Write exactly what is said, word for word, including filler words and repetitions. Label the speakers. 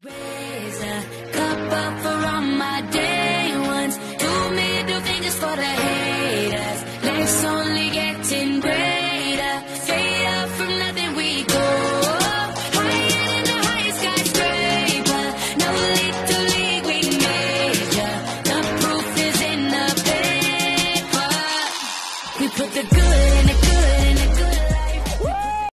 Speaker 1: Raise a cup up for all my days.